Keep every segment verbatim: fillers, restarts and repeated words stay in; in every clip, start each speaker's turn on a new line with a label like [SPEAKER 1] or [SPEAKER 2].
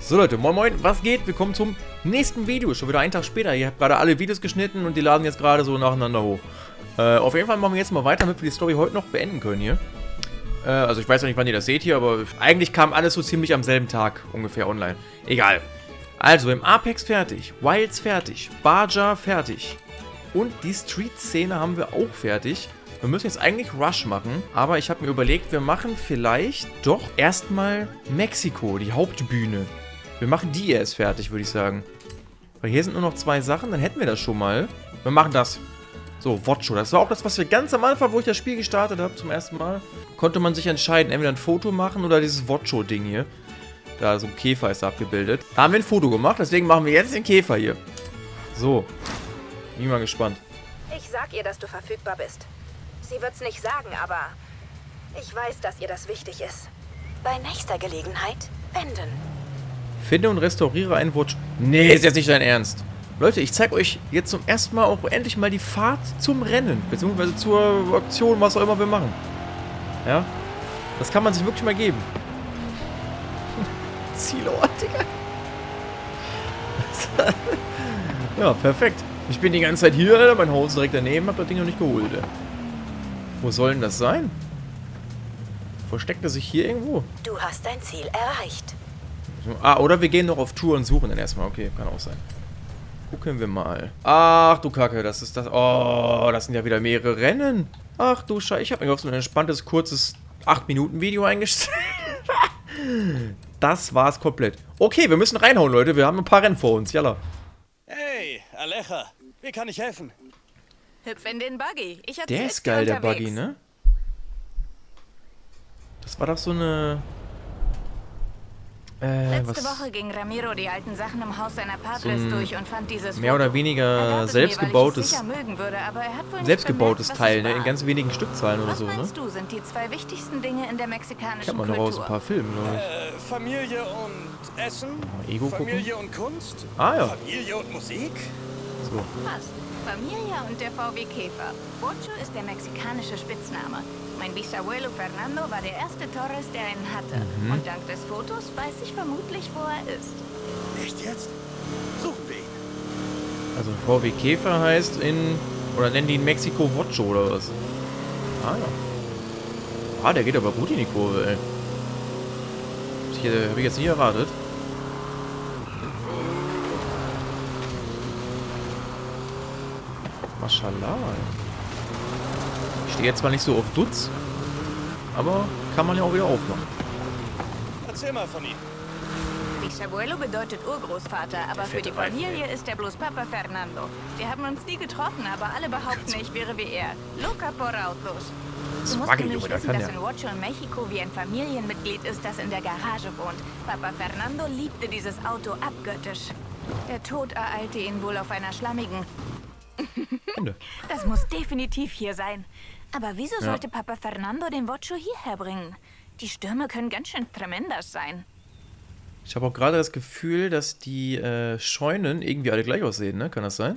[SPEAKER 1] So Leute, moin moin, was geht? Willkommen zum nächsten Video. Schon wieder einen Tag später. Ihr habt gerade alle Videos geschnitten und die laden jetzt gerade so nacheinander hoch. Äh, auf jeden Fall machen wir jetzt mal weiter, damit wir die Story heute noch beenden können hier. Äh, also ich weiß ja nicht, wann ihr das seht hier, aber eigentlich kam alles so ziemlich am selben Tag ungefähr online. Egal. Also, im Apex fertig, Wilds fertig, Barja fertig. Und die Street-Szene haben wir auch fertig. Wir müssen jetzt eigentlich Rush machen, aber ich habe mir überlegt, wir machen vielleicht doch erstmal Mexiko, die Hauptbühne. Wir machen die erst fertig, würde ich sagen. Weil hier sind nur noch zwei Sachen, dann hätten wir das schon mal. Wir machen das. So, Vocho. Das war auch das, was wir ganz am Anfang, wo ich das Spiel gestartet habe, zum ersten Mal, konnte man sich entscheiden, entweder ein Foto machen oder dieses Vocho-Ding hier. Da, so ein Käfer ist da abgebildet. Da haben wir ein Foto gemacht, deswegen machen wir jetzt den Käfer hier. So. Bin mal gespannt.
[SPEAKER 2] Ich sag ihr, dass du verfügbar bist. Sie wird's nicht sagen, aber ich weiß, dass ihr das wichtig ist. Bei nächster Gelegenheit wenden.
[SPEAKER 1] Finde und restauriere einen Vocho. Nee, ist jetzt nicht dein Ernst. Leute, ich zeige euch jetzt zum ersten Mal auch endlich mal die Fahrt zum Rennen. Beziehungsweise zur Aktion, was auch immer wir machen. Ja? Das kann man sich wirklich mal geben. Zielort, Digga. Ja, perfekt. Ich bin die ganze Zeit hier, Alter. Mein Haus direkt daneben. Hab das Ding noch nicht geholt, ey. Wo soll denn das sein? Versteckt er sich hier irgendwo?
[SPEAKER 2] Du hast dein Ziel erreicht.
[SPEAKER 1] Ah, oder wir gehen noch auf Tour und suchen dann erstmal. Okay, kann auch sein. Gucken wir mal. Ach du Kacke, das ist das. Oh, das sind ja wieder mehrere Rennen. Ach du Scheiße, ich habe mir auf so ein entspanntes, kurzes acht Minuten Video eingestellt. Das war's komplett. Okay, wir müssen reinhauen, Leute. Wir haben ein paar Rennen vor uns. Jalla.
[SPEAKER 3] Hey, Alecha, wie kann ich helfen?
[SPEAKER 2] Hüpf in den Buggy. Ich
[SPEAKER 1] Der ist geil, der Buggy, ne? Das war doch so eine... Äh,
[SPEAKER 2] Letzte
[SPEAKER 1] was?
[SPEAKER 2] Woche ging Ramiro die alten Sachen im Haus seiner
[SPEAKER 1] So
[SPEAKER 2] Partners
[SPEAKER 1] ein
[SPEAKER 2] durch und fand dieses
[SPEAKER 1] mehr oder
[SPEAKER 2] Foto. Er
[SPEAKER 1] weniger
[SPEAKER 2] gab es mir, weil ich es
[SPEAKER 1] selbstgebautes,
[SPEAKER 2] sicher mögen würde, aber er hat wohl nicht
[SPEAKER 1] selbstgebautes
[SPEAKER 2] bemerkt, was
[SPEAKER 1] Teil,
[SPEAKER 2] es
[SPEAKER 1] ne? In
[SPEAKER 2] war.
[SPEAKER 1] ganz wenigen Stückzahlen oder
[SPEAKER 2] Was
[SPEAKER 1] so, ne?
[SPEAKER 2] meinst du, sind die zwei wichtigsten Dinge in der mexikanischen
[SPEAKER 1] Kennt man noch
[SPEAKER 2] Kultur?
[SPEAKER 1] aus ein paar Filmen, glaube ich.
[SPEAKER 3] Äh, Familie und Essen?
[SPEAKER 1] Mal Ego gucken.
[SPEAKER 3] Familie und Kunst?
[SPEAKER 1] Ah ja.
[SPEAKER 3] Familie und Musik?
[SPEAKER 1] So.
[SPEAKER 2] Fast. Familie und der V W Käfer. Vocho ist der mexikanische Spitzname. Mein Bisabuelo Fernando war der erste Torres, der einen hatte.
[SPEAKER 1] Mhm.
[SPEAKER 2] Und dank des Fotos weiß ich vermutlich, wo er ist.
[SPEAKER 3] Nicht jetzt? Suchen wir ihn.
[SPEAKER 1] Also V W Käfer heißt in... Oder nennen die in Mexiko Vocho oder was? Ah ja. Ah, der geht aber gut in die Kurve, ey. Habe ich jetzt nicht erwartet. Maschallah. Ich stehe jetzt zwar nicht so auf Dutz, aber kann man ja auch wieder aufmachen.
[SPEAKER 3] Erzähl mal von ihm.
[SPEAKER 2] Bisabuelo bedeutet Urgroßvater, aber für die
[SPEAKER 3] Reifen,
[SPEAKER 2] Familie ist er bloß Papa Fernando. Wir haben uns nie getroffen, aber alle behaupten, ich wäre wie er. Loca por autos. Du musst
[SPEAKER 1] Wagel,
[SPEAKER 2] nämlich
[SPEAKER 1] Junge, da
[SPEAKER 2] wissen,
[SPEAKER 1] kann
[SPEAKER 2] dass
[SPEAKER 1] der.
[SPEAKER 2] in Vocho in Mexiko wie ein Familienmitglied ist, das in der Garage wohnt. Papa Fernando liebte dieses Auto abgöttisch. Der Tod ereilte ihn wohl auf einer schlammigen...
[SPEAKER 1] Ende.
[SPEAKER 2] Das muss definitiv hier sein. Aber wieso
[SPEAKER 1] Ja.
[SPEAKER 2] sollte Papa Fernando den Vocho hierher bringen? Die Stürme können ganz schön tremendas sein.
[SPEAKER 1] Ich habe auch gerade das Gefühl, dass die äh, Scheunen irgendwie alle gleich aussehen, ne? Kann das sein?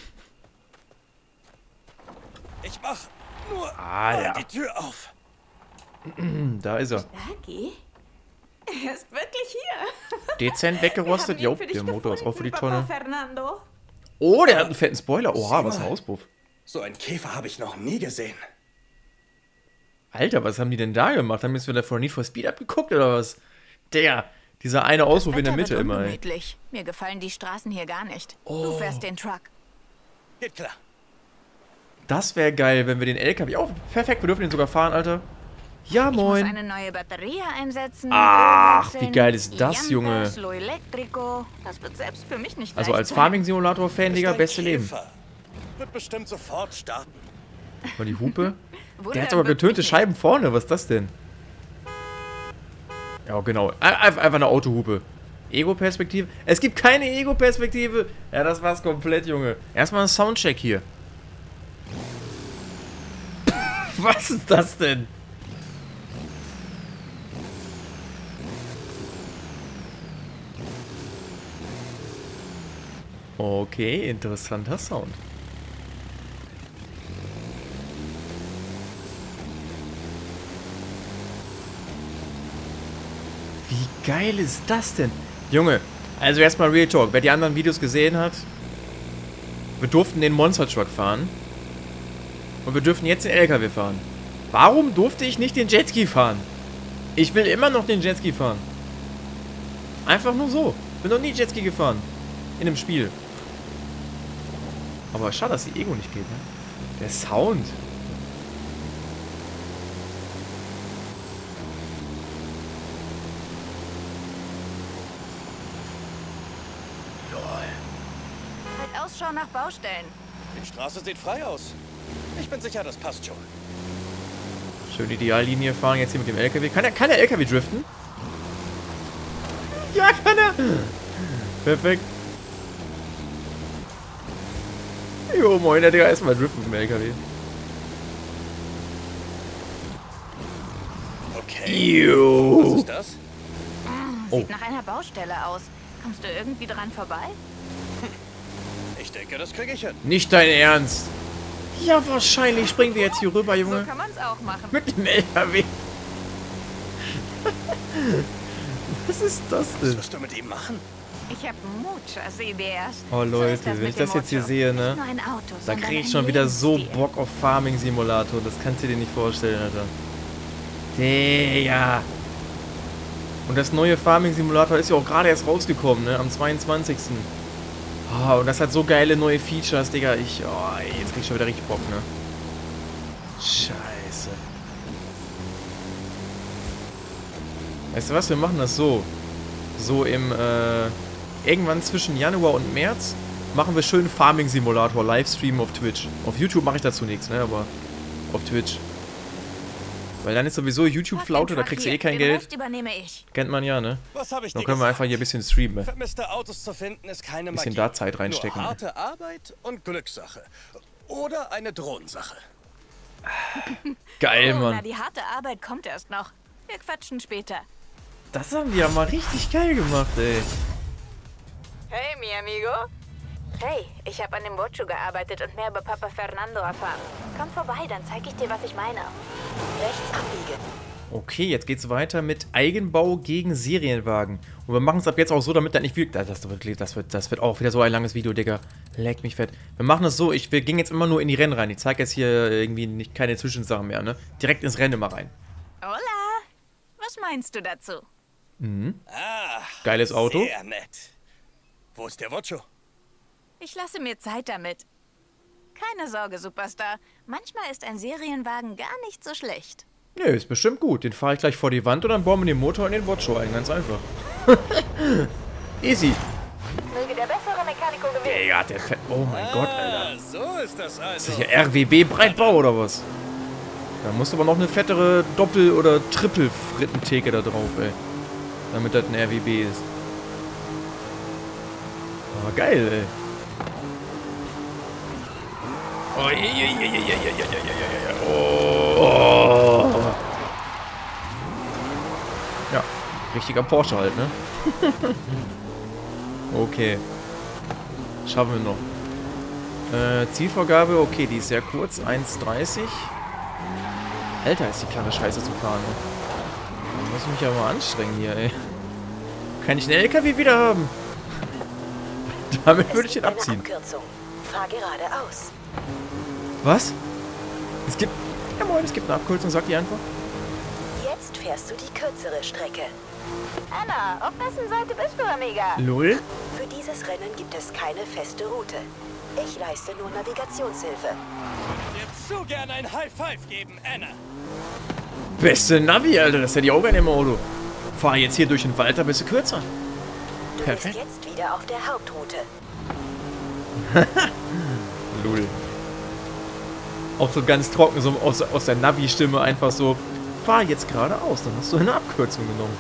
[SPEAKER 3] Ich mach nur
[SPEAKER 1] Ah,
[SPEAKER 3] mal
[SPEAKER 1] ja.
[SPEAKER 3] die Tür auf.
[SPEAKER 1] Hm, da ist er.
[SPEAKER 2] Dagi? Er ist wirklich hier.
[SPEAKER 1] Dezent weggerostet. Jo, der Motor ist auch für die Tonne.
[SPEAKER 2] Fernando.
[SPEAKER 1] Oh, der hat einen fetten Spoiler. Oha, was ein
[SPEAKER 3] mal.
[SPEAKER 1] Auspuff.
[SPEAKER 3] So einen Käfer habe ich noch nie gesehen.
[SPEAKER 1] Alter, was haben die denn da gemacht? Haben wir da von Need for Speed abgeguckt oder was? Der, dieser eine Auspuff in der Mitte immer, ey.
[SPEAKER 2] Ungemütlich. Mir gefallen die Straßen hier gar nicht.
[SPEAKER 1] Oh.
[SPEAKER 2] Du fährst den Truck.
[SPEAKER 3] Geht klar.
[SPEAKER 1] Das wäre geil, wenn wir den L K W... Oh, perfekt, wir dürfen den sogar fahren, Alter. Ja,
[SPEAKER 2] Ich muss
[SPEAKER 1] moin.
[SPEAKER 2] eine neue Batterie einsetzen.
[SPEAKER 1] Ach,
[SPEAKER 2] Ölwechseln,
[SPEAKER 1] wie geil ist das,
[SPEAKER 2] Llantas,
[SPEAKER 1] Junge?
[SPEAKER 2] Lo Electrico. Das wird selbst für mich nicht
[SPEAKER 1] Also
[SPEAKER 2] leicht
[SPEAKER 1] als
[SPEAKER 2] sein.
[SPEAKER 1] Farming-Simulator-Fan, Digga,
[SPEAKER 3] Ist ein
[SPEAKER 1] beste Leben.
[SPEAKER 3] Käfer. Wird bestimmt sofort starten.
[SPEAKER 1] Mal die Hupe.
[SPEAKER 2] Wunder
[SPEAKER 1] Der hat aber
[SPEAKER 2] wirkt
[SPEAKER 1] getönte
[SPEAKER 2] mich
[SPEAKER 1] Scheiben vorne. Was ist das denn? Ja, genau. Einfach, einfach eine Autohupe. Ego-Perspektive. Es gibt keine Ego-Perspektive. Ja, das war's komplett, Junge. Erstmal ein Soundcheck hier. Was ist das denn? Okay, interessanter Sound. Wie geil ist das denn? Junge, also erstmal Real Talk. Wer die anderen Videos gesehen hat, wir durften den Monster Truck fahren. Und wir dürfen jetzt den L K W fahren. Warum durfte ich nicht den Jetski fahren? Ich will immer noch den Jetski fahren. Einfach nur so. Bin noch nie Jetski gefahren. In dem Spiel. Aber schade, dass die Ego nicht geht, ne? Der Sound.
[SPEAKER 2] Halt Ausschau nach Baustellen.
[SPEAKER 3] Die Straße sieht frei aus. Ich bin sicher, das passt schon.
[SPEAKER 1] Schön Ideallinie fahren jetzt hier mit dem L K W. Kann er, kann der L K W driften? Ja, kann er. Perfekt. Jo, moin, der Digga, erstmal driften mit dem L K W.
[SPEAKER 3] Okay.
[SPEAKER 1] Jo.
[SPEAKER 3] Was ist das?
[SPEAKER 2] Sieht
[SPEAKER 1] Oh.
[SPEAKER 2] nach einer Baustelle aus. Kommst du irgendwie dran vorbei?
[SPEAKER 3] Ich denke, das kriege ich hin.
[SPEAKER 1] Nicht dein Ernst. Ja, wahrscheinlich springen wir jetzt hier rüber,
[SPEAKER 2] So
[SPEAKER 1] Junge.
[SPEAKER 2] kann man es auch machen.
[SPEAKER 1] Mit dem L K W. Was ist das
[SPEAKER 3] Was
[SPEAKER 1] denn?
[SPEAKER 3] wirst du mit ihm machen?
[SPEAKER 2] Ich habe Muchas Ideas.
[SPEAKER 1] Oh
[SPEAKER 2] So ist
[SPEAKER 1] Leute, wenn
[SPEAKER 2] mit
[SPEAKER 1] ich
[SPEAKER 2] dem
[SPEAKER 1] das jetzt hier
[SPEAKER 2] Mojo.
[SPEAKER 1] sehe, ne?
[SPEAKER 2] Nicht nur ein Auto,
[SPEAKER 1] Da
[SPEAKER 2] sondern
[SPEAKER 1] kriege ich
[SPEAKER 2] ein
[SPEAKER 1] schon wieder so
[SPEAKER 2] Lebensstil.
[SPEAKER 1] Bock auf Farming Simulator. Das kannst du dir nicht vorstellen, Alter. Digga. Und das neue Farming Simulator ist ja auch gerade erst rausgekommen, ne? Am zweiundzwanzigsten Oh, und das hat so geile neue Features, Digga. Ich, oh, ey, jetzt krieg ich schon wieder richtig Bock, ne? Scheiße. Weißt du was, wir machen das so. So im, äh, irgendwann zwischen Januar und März machen wir schön Farming Simulator Livestream auf Twitch. Auf YouTube mache ich dazu nichts, ne, aber auf Twitch. Weil dann ist sowieso YouTube-Flaute, da kriegst du eh kein
[SPEAKER 2] Den
[SPEAKER 1] Geld.
[SPEAKER 2] Rest übernehme ich.
[SPEAKER 1] Kennt man ja, ne?
[SPEAKER 3] Was habe ich dir
[SPEAKER 1] Dann können wir
[SPEAKER 3] gesagt?
[SPEAKER 1] einfach hier ein bisschen streamen.
[SPEAKER 3] Vermisste Autos zu finden ist keine
[SPEAKER 1] Bisschen
[SPEAKER 3] Magie.
[SPEAKER 1] da Zeit reinstecken.
[SPEAKER 3] Nur harte Arbeit und Glückssache. Oder eine Drohnensache.
[SPEAKER 1] Geil,
[SPEAKER 2] Oh, na,
[SPEAKER 1] Mann.
[SPEAKER 2] die harte Arbeit kommt erst noch. Wir quatschen später.
[SPEAKER 1] Das haben die ja mal richtig geil gemacht, ey.
[SPEAKER 2] Hey, mi amigo. Hey, ich habe an dem Mojo gearbeitet und mehr über Papa Fernando erfahren. Komm vorbei, dann zeige ich dir, was ich meine. Rechts abbiegen.
[SPEAKER 1] Okay, jetzt geht's weiter mit Eigenbau gegen Serienwagen. Und wir machen es ab jetzt auch so, damit das nicht viel... Das, das, wird, das, wird, das wird auch wieder so ein langes Video, Digga. Leck mich fett. Wir machen es so, ich, wir gehen jetzt immer nur in die Rennen rein. Ich zeige jetzt hier irgendwie nicht, keine Zwischensachen mehr, ne? Direkt ins Rennen mal rein.
[SPEAKER 2] Hola. Was meinst du dazu?
[SPEAKER 3] Ah,
[SPEAKER 1] Geiles Auto.
[SPEAKER 3] sehr nett. Wo ist der Vocho?
[SPEAKER 2] Ich lasse mir Zeit damit. Keine Sorge, Superstar. Manchmal ist ein Serienwagen gar nicht so schlecht.
[SPEAKER 1] Nö, ist bestimmt gut. Den fahre ich gleich vor die Wand und dann bauen wir den Motor in den Vocho ein. Ganz einfach. Easy.
[SPEAKER 2] Möge der bessere Mechaniker gewinnen.
[SPEAKER 1] Digga, der fett... Oh mein Gott, Alter.
[SPEAKER 3] Ah, so ist das
[SPEAKER 1] Ist
[SPEAKER 3] also.
[SPEAKER 1] das hier R W B Breitbau oder was? Da musst du aber noch eine fettere Doppel- oder Triple-Frittentheke da drauf, ey. Damit das ein R W B ist. Aber geil, ey. Oh, je, je, je, je, je, je, je, je, je, oh. Ja, richtiger Porsche halt, ne? Okay. Schaffen wir noch. Äh, Zielvorgabe, okay, die ist sehr kurz. eins dreißig. Alter, ist die klare Scheiße zu fahren, ne? Da muss ich mich aber mal anstrengen hier, ey. Kann ich einen L K W wieder haben? Damit würde ich den abziehen.
[SPEAKER 4] Abkürzung. Fahr geradeaus.
[SPEAKER 1] Was? Es gibt... Ja moin, es gibt eine Abkürzung, sagt die einfach.
[SPEAKER 4] Jetzt fährst du die kürzere Strecke.
[SPEAKER 2] Anna, auf wessen Seite bist du, Amiga?
[SPEAKER 1] Lol.
[SPEAKER 4] Für dieses Rennen gibt es keine feste Route. Ich leiste nur Navigationshilfe.
[SPEAKER 3] Dir zu gern ein High Five geben, Anna.
[SPEAKER 1] Beste Navi, Alter, das hätte ich auch gerne im Auto. Fahr jetzt hier durch den Wald, da bist du kürzer.
[SPEAKER 4] Du
[SPEAKER 1] Perfekt.
[SPEAKER 4] bist jetzt wieder auf der Hauptroute.
[SPEAKER 1] Lul. Auch so ganz trocken, so aus, aus der Navi-Stimme einfach so, fahr jetzt geradeaus, dann hast du eine Abkürzung genommen.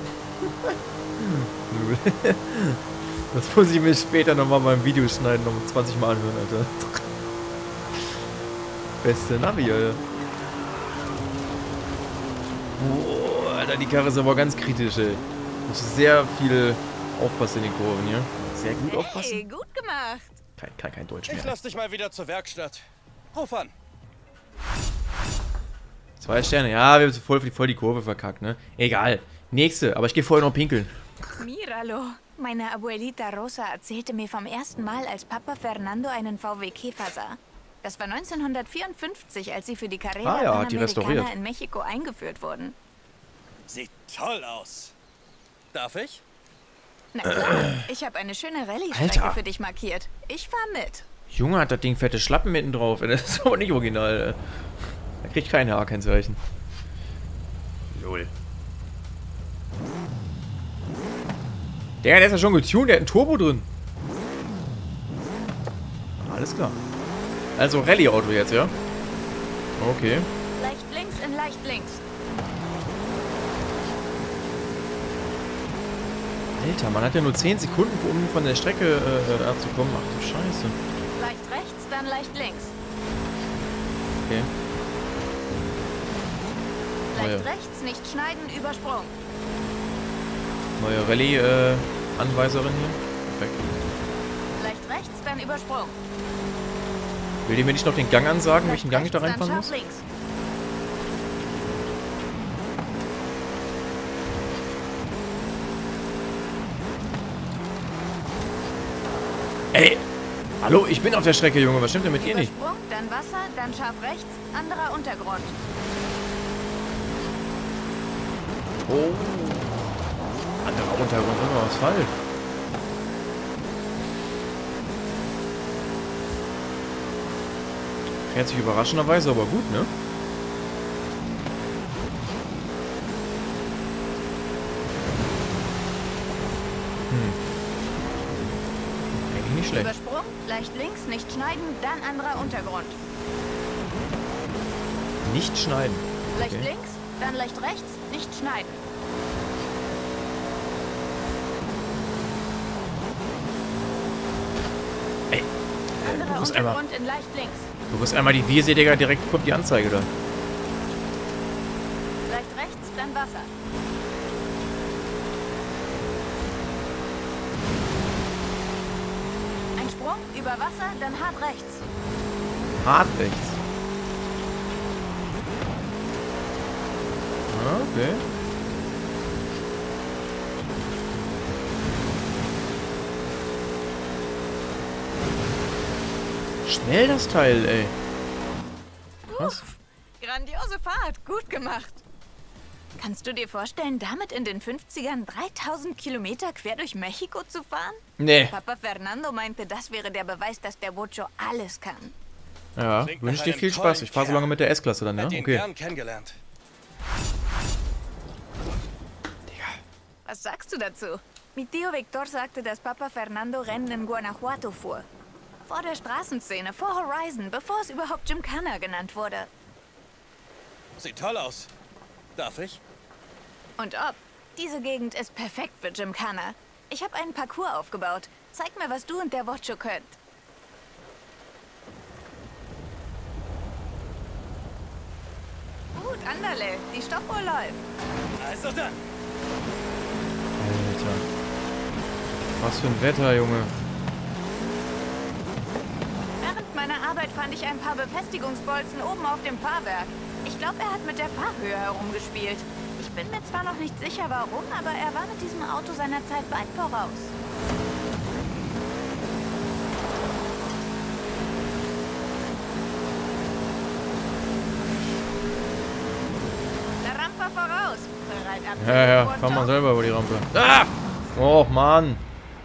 [SPEAKER 1] Lul. Das muss ich mir später nochmal beim Video schneiden, noch zwanzig Mal anhören, Alter. Beste Navi, Alter. Oh, Alter, die Karre ist aber ganz kritisch, ey. Muss sehr viel aufpassen in den Kurven hier. Sehr gut
[SPEAKER 2] Hey,
[SPEAKER 1] aufpassen.
[SPEAKER 2] gut gemacht.
[SPEAKER 1] Kein, kein, kein Deutsch
[SPEAKER 3] Ich
[SPEAKER 1] mehr.
[SPEAKER 3] lass dich mal wieder zur Werkstatt. Ruf an.
[SPEAKER 1] Zwei Sterne. Ja, wir haben voll, voll die Kurve verkackt, ne? Egal. Nächste. Aber ich gehe vorher noch pinkeln.
[SPEAKER 2] Míralo. Meine Abuelita Rosa erzählte mir vom ersten Mal, als Papa Fernando einen V W Käfer sah. Das war neunzehnhundertvierundfünfzig, als sie für die Carrera
[SPEAKER 1] Ah ja, hat die restauriert.
[SPEAKER 2] Panamericana in Mexiko eingeführt wurden.
[SPEAKER 3] Sieht toll aus. Darf ich?
[SPEAKER 2] Na klar, ich habe eine schöne Rallye-Strecke für dich markiert. Ich fahr mit.
[SPEAKER 1] Junge, hat das Ding fette Schlappen mitten drauf. Das ist aber nicht original. Da kriegt kein H-Kennzeichen. Lol. Der, der ist ja schon getuned, der hat ein Turbo drin. Alles klar. Also Rallye-Auto jetzt, ja? Okay.
[SPEAKER 2] Leicht links in leicht links.
[SPEAKER 1] Alter, man hat ja nur zehn Sekunden, um von der Strecke äh, abzukommen. Ach du Scheiße.
[SPEAKER 2] Leicht rechts, dann leicht links.
[SPEAKER 1] Okay.
[SPEAKER 2] Leicht
[SPEAKER 1] Neue,
[SPEAKER 2] rechts, nicht schneiden, Übersprung.
[SPEAKER 1] neue Rallye-Anweiserin hier. Perfekt.
[SPEAKER 2] Leicht rechts, dann Übersprung.
[SPEAKER 1] Will die mir nicht noch den Gang ansagen, welchen Gang ich da
[SPEAKER 2] Rechts, dann
[SPEAKER 1] reinfahren
[SPEAKER 2] scharf
[SPEAKER 1] muss?
[SPEAKER 2] links.
[SPEAKER 1] Ey! Hallo, ich bin auf der Strecke, Junge. Was stimmt denn mit dir nicht?
[SPEAKER 2] Übersprung, dann Wasser, dann scharf rechts, anderer Untergrund.
[SPEAKER 1] Oh. Anderer Untergrund, immer Asphalt. Fährt sich überraschenderweise aber gut, ne? Hm. Eigentlich nicht schlecht.
[SPEAKER 2] Übersprung, leicht links, nicht schneiden, dann anderer Untergrund.
[SPEAKER 1] Nicht schneiden.
[SPEAKER 2] Leicht
[SPEAKER 1] Okay.
[SPEAKER 2] links, dann leicht rechts, nicht schneiden.
[SPEAKER 1] Ey,
[SPEAKER 2] Anderer
[SPEAKER 1] du musst einmal,
[SPEAKER 2] Untergrund in leicht links.
[SPEAKER 1] du musst einmal die Wiese, Digga, direkt kommt die Anzeige da.
[SPEAKER 2] Leicht rechts, dann Wasser. Ein Sprung, über Wasser, dann hart rechts.
[SPEAKER 1] Hart rechts. Ah, okay. Schnell das Teil, ey. Was?
[SPEAKER 2] Uff, grandiose Fahrt, gut gemacht. Kannst du dir vorstellen, damit in den fünfzigern dreitausend Kilometer quer durch Mexiko zu fahren?
[SPEAKER 1] Nee.
[SPEAKER 2] Papa Fernando meinte, das wäre der Beweis, dass der Bocho alles kann.
[SPEAKER 1] Ja,
[SPEAKER 3] Klingt
[SPEAKER 1] wünsche
[SPEAKER 3] nach
[SPEAKER 1] dir
[SPEAKER 3] einem
[SPEAKER 1] viel Spaß. Ich fahre so
[SPEAKER 3] tollen
[SPEAKER 1] lange mit der S-Klasse dann, ja?
[SPEAKER 3] Hätte ihn
[SPEAKER 1] Okay.
[SPEAKER 3] gern kennengelernt.
[SPEAKER 2] Was sagst du dazu? Mi Tio Victor sagte, dass Papa Fernando Rennen in Guanajuato fuhr. Vor der Straßenszene, vor Horizon, bevor es überhaupt Gymkhana genannt wurde.
[SPEAKER 3] Sieht toll aus. Darf ich?
[SPEAKER 2] Und ob. Diese Gegend ist perfekt für Gymkhana. Ich habe einen Parcours aufgebaut. Zeig mir, was du und der Bocho könnt. Gut, Anderle. Die Stoppuhr läuft.
[SPEAKER 3] Also dann.
[SPEAKER 1] Alter. Was für ein Wetter, Junge.
[SPEAKER 2] Während meiner Arbeit fand ich ein paar Befestigungsbolzen oben auf dem Fahrwerk. Ich glaube, er hat mit der Fahrhöhe herumgespielt. Ich bin mir zwar noch nicht sicher, warum, aber er war mit diesem Auto seiner Zeit weit voraus. Der Rampe voraus. Bereit ab.
[SPEAKER 1] Ja, ja, fahr mal selber über die Rampe. Ah! Oh, Mann.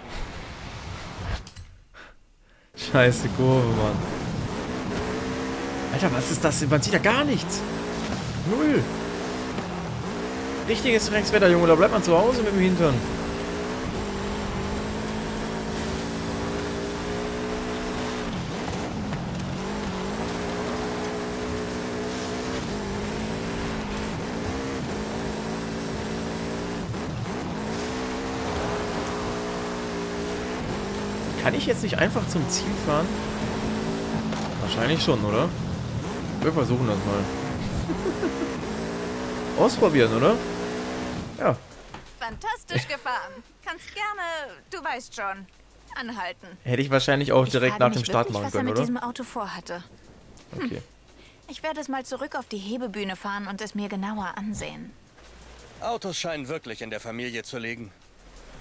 [SPEAKER 1] Scheiße Kurve, Mann. Alter, was ist das? Man sieht ja gar nichts. Null. Richtiges Rechtswetter, Junge. Da bleibt man zu Hause mit dem Hintern. Kann ich jetzt nicht einfach zum Ziel fahren? Wahrscheinlich schon, oder? Wir versuchen das mal. Ausprobieren, oder? Ja.
[SPEAKER 2] Fantastisch gefahren. Kannst gerne, du weißt schon, anhalten.
[SPEAKER 1] Hätte ich wahrscheinlich auch
[SPEAKER 2] Ich
[SPEAKER 1] direkt
[SPEAKER 2] frage
[SPEAKER 1] nach dem
[SPEAKER 2] mich
[SPEAKER 1] Start
[SPEAKER 2] wirklich,
[SPEAKER 1] machen
[SPEAKER 2] was er
[SPEAKER 1] können,
[SPEAKER 2] mit
[SPEAKER 1] oder?
[SPEAKER 2] diesem Auto vorhatte.
[SPEAKER 1] Okay.
[SPEAKER 2] Ich werde es mal zurück auf die Hebebühne fahren und es mir genauer ansehen.
[SPEAKER 3] Autos scheinen wirklich in der Familie zu liegen.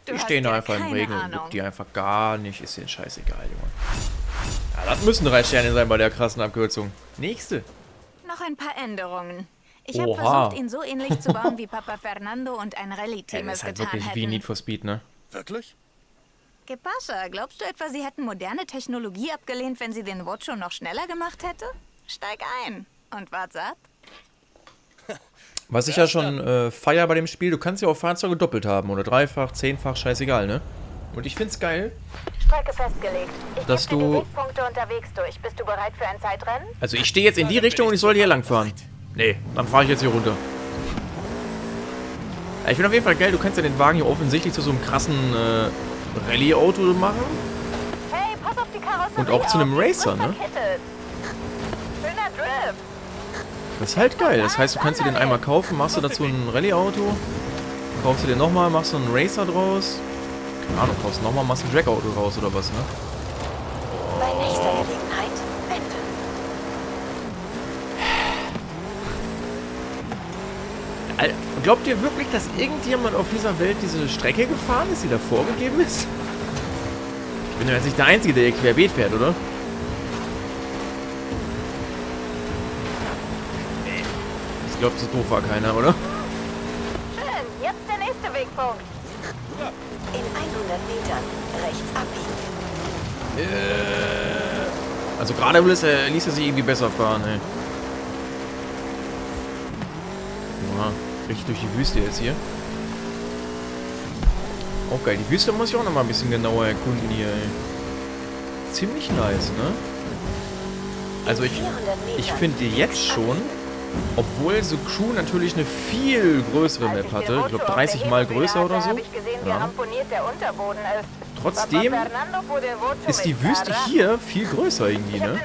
[SPEAKER 2] Du
[SPEAKER 1] Die
[SPEAKER 2] hast
[SPEAKER 1] stehen da
[SPEAKER 2] ja
[SPEAKER 1] einfach im
[SPEAKER 2] keine
[SPEAKER 1] Regen und
[SPEAKER 2] Ahnung.
[SPEAKER 1] juckt die einfach gar nicht. Ist denen scheißegal, Junge. Ja, das müssen drei Sterne sein bei der krassen Abkürzung. Nächste.
[SPEAKER 2] Noch ein paar Änderungen. Ich habe
[SPEAKER 1] Oha.
[SPEAKER 2] versucht, ihn so ähnlich zu bauen, wie Papa Fernando und ein
[SPEAKER 1] Ja,
[SPEAKER 2] Rallye-Team
[SPEAKER 1] das
[SPEAKER 2] es
[SPEAKER 1] ist halt
[SPEAKER 2] getan
[SPEAKER 1] wirklich wie
[SPEAKER 2] hätten.
[SPEAKER 1] Need for Speed, ne?
[SPEAKER 3] Wirklich?
[SPEAKER 2] ¿Qué pasa? Glaubst du etwa, sie hätten moderne Technologie abgelehnt, wenn sie den Vocho noch schneller gemacht hätte? Steig ein und wart's ab.
[SPEAKER 1] Was ich ja schon äh, feier bei dem Spiel, du kannst ja auch Fahrzeuge doppelt haben oder dreifach, zehnfach, scheißegal, ne? Und ich find's geil,
[SPEAKER 2] Strecke festgelegt. Ich
[SPEAKER 1] dass
[SPEAKER 2] gebe dir die
[SPEAKER 1] du...
[SPEAKER 2] Wegpunkte unterwegs durch. Bist du bereit für ein Zeitrennen?
[SPEAKER 1] Also ich stehe jetzt in die Richtung und ich soll hier lang fahren. Nee, dann fahre ich jetzt hier runter. Ja, ich finde auf jeden Fall geil, du kannst ja den Wagen hier offensichtlich zu so einem krassen äh, Rallye-Auto machen.
[SPEAKER 2] Hey, pass auf die Karosserie
[SPEAKER 1] Und auch zu einem
[SPEAKER 2] auf, die ist
[SPEAKER 1] Racer,
[SPEAKER 2] gut
[SPEAKER 1] ne?
[SPEAKER 2] verkittet. Schöner Drift.
[SPEAKER 1] Das ist halt geil. Das heißt, du kannst dir den einmal kaufen, machst du dazu ein Rallye-Auto, kaufst du den nochmal, machst du einen Racer draus. Keine Ahnung, kaufst nochmal, machst ein Drag-Auto raus oder was, ne?
[SPEAKER 4] Bei nächster Gelegenheit wenden.
[SPEAKER 1] Al- Glaubt ihr wirklich, dass irgendjemand auf dieser Welt diese Strecke gefahren ist, die da vorgegeben ist? Ich bin ja jetzt nicht der Einzige, der hier querbeet fährt, oder? Ich glaube, so doof war keiner, oder?
[SPEAKER 2] Schön, jetzt der nächste Wegpunkt.
[SPEAKER 4] In hundert Metern rechts abbiegen.
[SPEAKER 1] Also gerade ließ er, ließ er sich irgendwie besser fahren, ey. Ja, richtig durch die Wüste jetzt hier. Auch geil. Die Wüste muss ich auch noch mal ein bisschen genauer erkunden hier, ey. Ziemlich nice, ne? Also ich, ich finde jetzt schon, obwohl The Crew natürlich eine viel größere Map hatte, ich glaube dreißig Mal größer oder so. Ja. Trotzdem ist die Wüste hier viel größer irgendwie, ne?